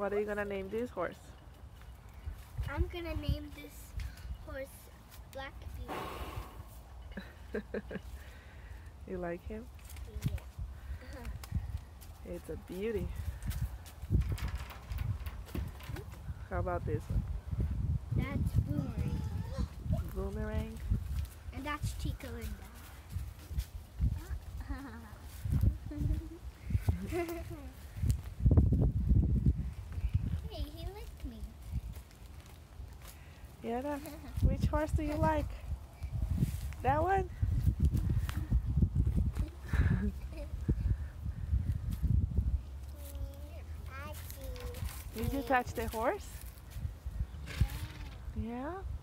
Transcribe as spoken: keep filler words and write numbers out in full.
What are you gonna name this horse? I'm gonna name this horse Black Beauty. You like him? Yeah. It's a beauty. How about this one? That's Boomerang. Boomerang. And that's Chica Linda. Hey, he licked me. Yeah. That, which horse do you like? That one? Did you touch the horse? Yeah.